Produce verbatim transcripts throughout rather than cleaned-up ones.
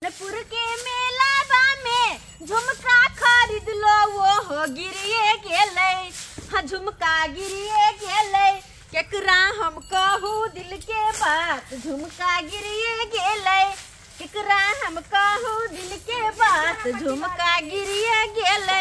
पुर के मेला में झुमका खरीद लो वो हो गिरिए गेले। हाँ झुमका गिरिए गेले केकरा हम कहू दिल के बात। झुमका गिरिए गेले केकरा हम कहू दिल के बात। झुमका गिरिए गेले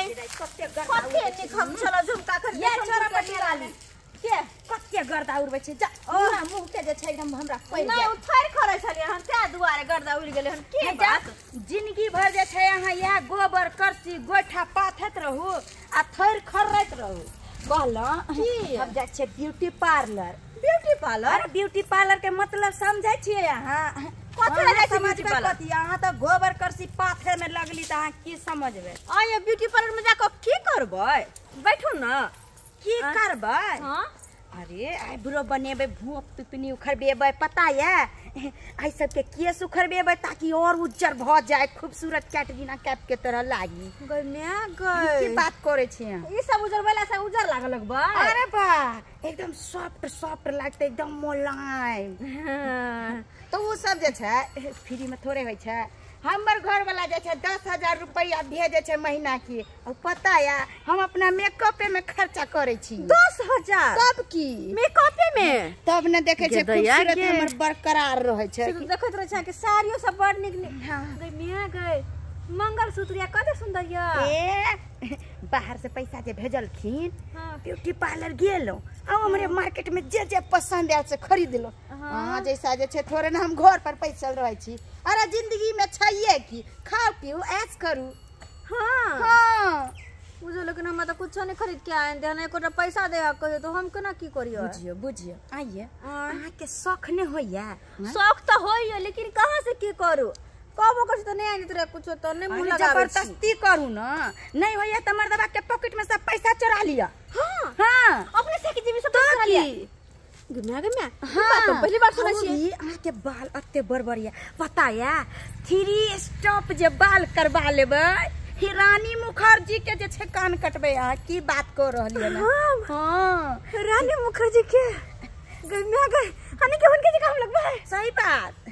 कते निक हम चलो झुमका खरीद ये छोरा पटियाली के कते गर्दा उड़बै छै जा ओरा मुंह के जे छै एकदम हमरा पड़ नै उठार खरै छलिए हम त्या दुआरे गर्दा उड़ गेलै हम के बात। जिंदगी भर जे छै अहाँ यह गोबर करसी गोइठा पाथत रहू आ थैर खरैत रहू। कहलो की अब जा छै beauty parlour. Beauty parlour beauty parlour के मतलब समझै छियै अहाँ? कथि लगे छै ब्यूटी पार्लर? कथि अहाँ त गोबर करसी पाथे में लगली त अहाँ की समझबै? आ ये ब्यूटी पार्लर में जाके की करबै? बैठो न की करबै? हां अरे आईब्रो बनेबे भूप पिपनी उखरबेबे पता है आई सब के केस उखरबेबे ताकि और उज्जर भ जाए खूबसूरत कैटरीना कैफ के तरह लागी। गई मैं गई की बात करे छी ई सब उज्जर वाला से उज्जर लाग लगबा? अरे बा एकदम सॉफ्ट सॉफ्ट लागते एकदम मोलायम। तो वो सब जे छै फ्री में थोड़े होय छै। हमर घर वाला जे छै दस हजार रुपया भेजे छै महीना की और पता है हम अपना मेकअप में खर्चा करे छी। दस हजार तब की मेकअप में तब न देखे छै खूबसूरत हमर बरकरार रहे छै। से देखत रहे छै कि साड़ियों सब बड़ निक निक। हां गई मैं गई मंगलसूत्र कते सुंदर या ए बाहर से पैसा जे भेजलखिन हाँ। ब्यूटी पार्लर गेलो आ हमरे मार्केट में जे जे पसंद आयल से खरीद लो। हां जैसा जे छै थोड़े ना हम घर पर पैसा रहे छी। अरे जिंदगी में छैये की खाओ पियो ऐश करू। हां हां बुझो लेकिन हम त कुछ नहीं खरीद के आए देने एको पैसा दे कहियो तो हम केना की करियो? बुझियो बुझियो आइए अहाँ के शौक ने होइया? शौक तो होइए लेकिन कहां से की करू? कबो कुछ तो नहीं आनी तोरे कुछ तो नहीं मुंह लगावे छी। जबरदस्ती करू ना नहीं होइया त मर्दबा के पॉकेट में सब पैसा चुरा लिया। हां हां अपने से की जेबी सब चुरा लिया। गम्या गम्या हां तो पहली बार सुनै छी अहाँ के बाल अत्ते बरबरिया पता है थ्री स्टॉप जे बाल करवा लेबै रानी मुखर्जी के जे छै कान कटबे आ की बात कर रहलिए ना। हां रानी मुखर्जी के गम्या गई हनी के हुनके जगह हम लगबै सही बात।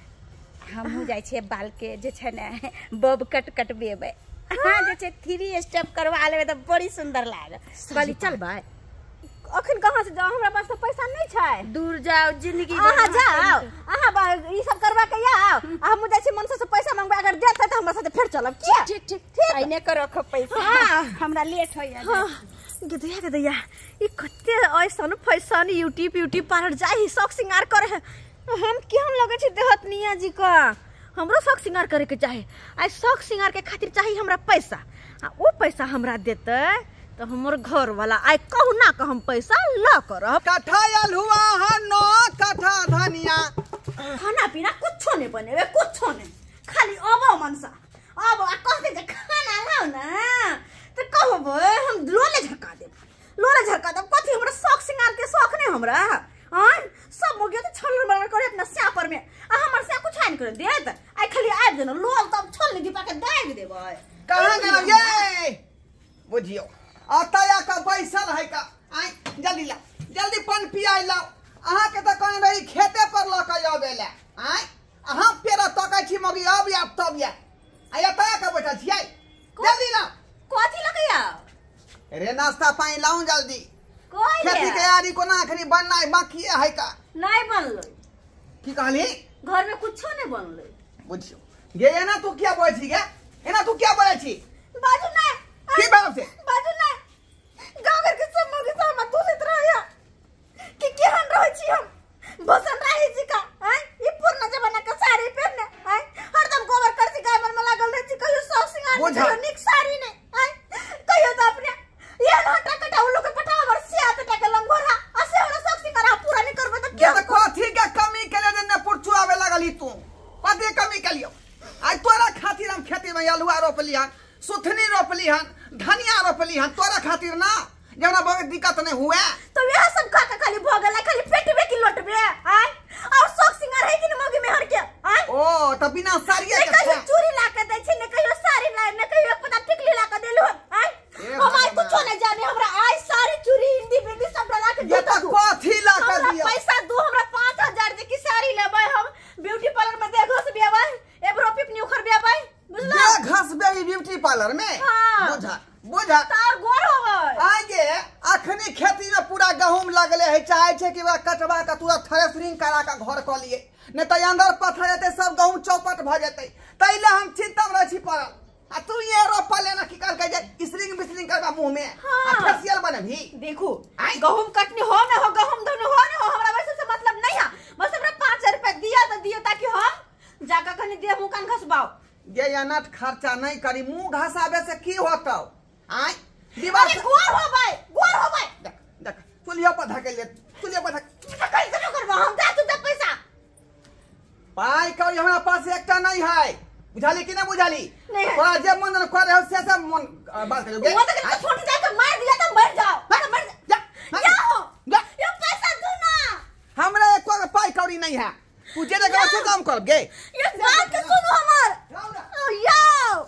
हमहू जाय छै बाल के जे छै ने बब कट कटबेबै। हां जे छै थ्री स्टेप करवा लेबै त बड़ी सुंदर लागे। कहली चलबै अखन कहां से जाओ हमरा पास तो पैसा नहीं छै। दूर जाओ जिंदगी आहा जाओ आहा ई सब करबा के आओ हम जाय छी मनसा से पैसा मांगबा अगर देत त हमरा साथे फिर चलब की? ठीक ठीक ठीक आइने कर रख पैसा। हां हमरा लेट होइया। हां गदया गदया ई कते ऐसन फैशन यूट्यूब यूट्यूब पार्लर जाई शौक सिंगार करे है हम केहन लगे छी देहत निया जी का। हमरो शौक सिंगार करे के चाहे आ शौक सिंगार के खातिर चाहिए हमरा पैसा आ ओ पैसा हमरा देते तो हमर घर वाला आइ कहू ना का हम पैसा ला करब। कथा आयल हुआ है नौ कथा धनिया खाना पीना कुछो नहीं बनेबे कुछो नहीं खाली अबो मनसा अब आ कहते जे खाना लाओ ना तो कहबे हम लोले झटका देब लोले झटका देब कथि हमरा शौक सिंगार के शौक नहीं हमरा। हां सब मोगे तो छल बल करे अपना स्या पर में आ हमर स्या कुछ नहीं करे देत आई खाली आब देना लोल तब छल नहीं दीपा के दाग देबै। कहां गेल ये बुझियो अतया का बैसल है का आई जल्दी ला जल्दी पानी पियाई लाओ। अहाँ के त कहीं रही खेते पर ल के आबेला आई अहाँ पेरा तकै छी मगी अब या तब या आई अतया का बैठल छी आई जल्दी ला कथि लगैया रे नाश्ता पानी लाऊं जल्दी। कोई खेती के यारी कोना अखनी बननाई बाकी है का नहीं बनलै की कहली घर में कुछो नहीं बनलै बुझियो गे एना तू क्या बोलै छी गे एना तू क्या बोलै छी बाजू नहीं की बात से बाजू नहीं गांव घर के सब लोग सब मत दूसरी तरह या कि केहन रहै छी हम बसन रही जी का हैं ई पुराना जमाना के साड़ी पहनने हैं हरदम गोबर करसी गाय मन में लागल रहै छी कहियो शौक सिंगार नहीं कहियो निक साड़ी नहीं हैं कहियो तो अपने ये हटा कटा उलो के पटा हमर सिया कटा के लंगोरा असे हमरा शौक सिंगार पूरा नहीं करबे तो क्या कथि के कमी के ले ने पुरचू आवे लागली तू कथि कमी के लियो आज तोरा खातिर हम खेती में अलुआ रोपली हन सुथनी रोपली हन धनिया रोपली हन तोरा खातिर ना जवना बहुत दिक्कत नहीं हुए तो यह सब खा के खाली भगल है खाली पेटबे की लोटबे आय और शौक सिंगार है कि न मगे में हर के आय ओ त बिना साड़िए के कहियो चूड़ी ला के दै छी ने कहियो साड़ी ला ने कहियो पता टिकली ला के देलु आय हम आय कुछो नहीं जाने हमरा आय साड़ी चूड़ी हिंदी बिंदी सब ला के ये त कथि ला के दियो पैसा दू हमरा पाँच हजार दे की साड़ी लेबै हम ब्यूटी पार्लर में देखो से बेबै एब्रो पिपनी उखर पार्लर में हाँ। बुझा बुझा तार गोर हो गए आगे अखनी खेती में पूरा गहूम लगले है, चाहे छे कि वह कटवा का तुरंत थ्रेसरिंग करा का घर क लिए, नहीं तो अंदर पत्थर जेते सब गहूम चौपट भ जेते। तैले हम चिंता में रही पड़ल। आ तू ये रोपा लेना की कर के स्लिंग बिस्लिंग करबा मुंह में आ फेशियल बने भी। देखो गहूम कटनी हो ना हो, गहूम धोने हो ना हो, हमरा वैसे से मतलब नहीं है। बस हमरा पाँच हजार रुपया दिया तो दिया ताकि हम जाकर कहीं दे मुंह कान घसबाओ। ये अनट खर्चा नहीं करी, मुंह घसावे से की होता आई दीवार अरे गोर हो गए, गोर हो गए। देख देख चुलिया पर धके ले, चुलिया पर धक कैसे न करबा हम दे तू दे पैसा। पाई कौड़ी हमरा पास एकटा नहीं है, बुझाली कि ना बुझाली? नहीं है। तोरा जे मन कर रहे हो से सब मन बात करोगे। वो तो कहीं छोड़ जाकर मार दिया तो मर जाओ, तो मर जा या हो जा ये पैसा दो ना। हमरा एको पाई कौड़ी नहीं है, तू जे जगह से काम कर गे। ये बात के सुनो हमर ओ याओ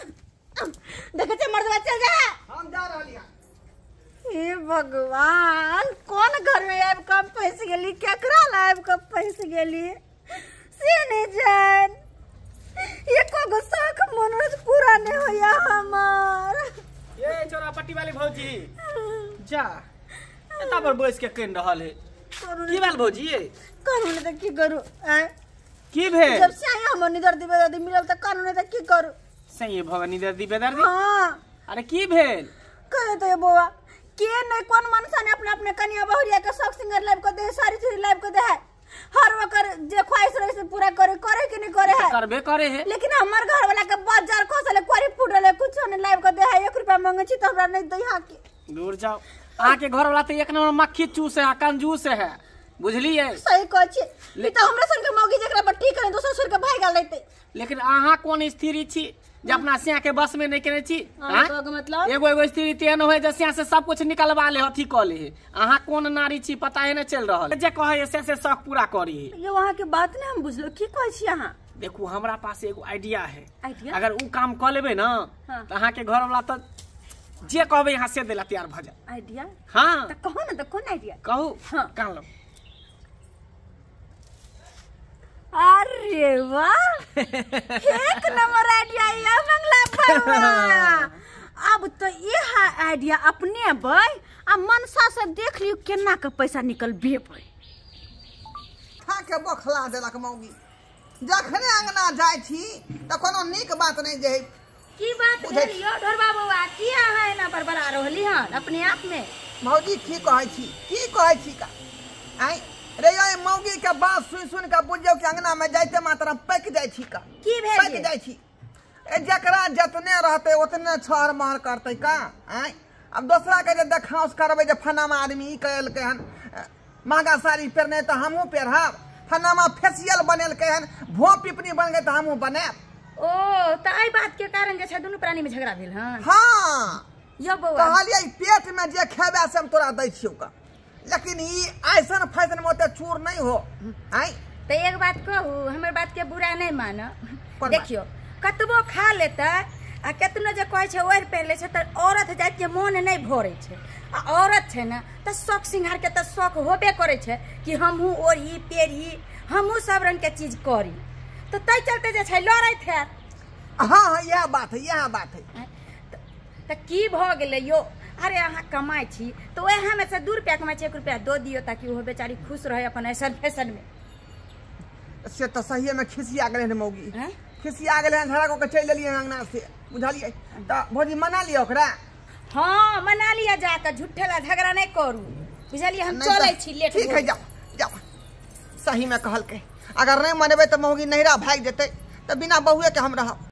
देखे छे मर्दवा चल जा। हम जा रहली हैं। हे भगवान कौन घर में आब कब पैसे गेली, केकरा लाइब कब पैसे गेली से नहीं जान। एको गो शौक मनोरथ पूरा नहीं होया हमार। ये चोरा पट्टी वाली भौजी जा एता पर बैस के कन रहल है की बाल भौजी ये कानून त की करू आ की भेल जब से आया हम निदर दिबे दादी मिलल त कानून त की करू। सही भगनी दर्दी बेदर्दी हां अरे की भेल कहे तो ये बोवा के नहीं कौन मनसा ने अपने अपने कन्या बहुरिया के शौक सिंगर लाइव को दे, सारी चीज लाइव को दे है, हर वकर जे ख्वाहिश रहे से पूरा करे करे कि नहीं करे है करबे करे है। लेकिन हमार घर वाला के बाजार खोसले कोरी फुटले कुछ ने लाइव को दे है, एक रुपया मांगे छी तो हमरा नहीं दई के। दूर जाओ आके घर वाला तो एक नंबर मक्खी चूस है, कंजूस है, बुझलिए? सही कह छी ई तो हमरा सन के मौगी जेकरा पर ठीक है दोसर सुर के भाई गाल लेते। लेकिन आहा कौन स्त्री छी जे अपना सिया के बस में नहीं करे छी? हां तो मतलब एगो एगो स्त्री तेन होय जे सिया से सब कुछ निकलवा ले हथी क ले। आहा कौन नारी छी पता है न चल रहल जे कहे से से शौक पूरा करी। ये वहां के बात ने हम बुझलो की कह छी अहां। देखो हमरा पास एगो आइडिया है, आइडिया अगर उ काम क लेबे ना हाँ। तो अहाँ के घर वाला तो जे कहबे यहाँ से देला तैयार भ जाए। आइडिया हाँ त कहो ना त कौन आइडिया कहू हाँ। कान लो। अरे वाह एक नंबर आइडिया या मंगला परवा। अब तो ये आइडिया अपने बई आ मनसा से देख लियो केना के पैसा निकल बे बई। खा के बखला देलक मौगी, जखने अंगना जाय छी त कोनो नीक बात नहीं जे की बात भेल यो ढोरबा बउआ की अहाँ एना बड़बड़ा रहली हन अपने आप में? मौगी की कहै छी की कहै छी का आई रे ये मौगी के बात सुन सुन के बुझियो कि अंगना में जाइते मात्र पक जाय छी का की भेल पक जाय छी। ए जकरा जतने रहते उतने छहर महर करते का आई। अब दूसरा के जे देखाउस करबे जे फनामा आदमी ई कहल के हन महंगा साड़ी पहने तो हमहू पहनब, फनामा फेशियल बनेल के हन भो पिपनी बन गए तो हमहू बनाब। ओ त आई बात के कारण जे छ दुनु प्राणी में झगड़ा भेल हन। हां यो बउआ कहलिए पेट में जे खेबे से हम तोरा दै छियौ का, लेकिन ई ऐसन फैशन में ओते चूर नहीं हो आई। तो एक बात कहू हमर बात के बुरा नहीं मानो, कोन देखियो कतबो खा लेता आ केतनो जे कहै छै ओढ़ पहिर ले छै त औरत जात के मोन नहीं भरे छै। आ औरत छै ना त शौक सिंगार के त शौक होबे करे छै कि हमहू ओढ़ी पेढ़ी हमहू सब रंग के चीज करी, तो तै चलते जे छै लड़ैत है। हां हां यह बात है यह बात है। त की भ गेलै यो? अरे अहाँ कमाई छी तो वह में से दू रुपया कमाई छी एक रुपया दो दियो ताकि वो बेचारी खुश रहे अपन ऐसा फैशन में। से तो सही में खिसिया गेले ने मौगी, हैं? खिसिया गेले झगड़ा को के चल लेलिए अंगना से, बुझलिए? त भौजी मना लियो ओकरा। हाँ मना लिया जाकर झूठे ला झगड़ा नहीं करू, बुझलिए? हम नहीं चले तो- छी लेट ठीक है जाओ जाओ, सही में कहल के अगर नहीं मनेबे तो मौगी नैरा भाग जेते तो बिना बहुए के हम रहब।